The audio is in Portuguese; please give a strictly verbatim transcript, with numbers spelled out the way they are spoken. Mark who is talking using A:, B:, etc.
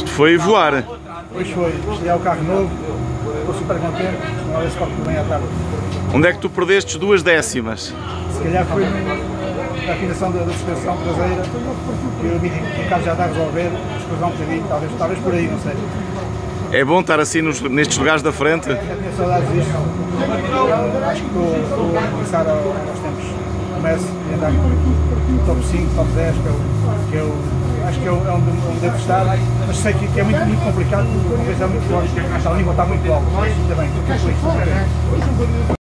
A: Isto foi voar.
B: Hoje foi, estrear o carro novo, estou super contente, não é esse carro que vem à tarde.
A: Onde é que tu perdeste duas décimas?
B: Se calhar foi na afinação da, da suspensão traseira, que o Ricardo já está a resolver, escorregar um bocadinho, talvez, talvez por aí, não sei.
A: É bom estar assim nos, nestes lugares da frente?
B: Eu tinha saudades disto. Acho que estou, estou a começar aos tempos. Começo a andar no top cinco, top dez, que é o, que é o, acho que é, o, é onde, onde devo estar, mas sei que, que é muito, muito complicado, porque o concorrência é muito forte, a língua está muito alta, mas ainda bem, estou feliz.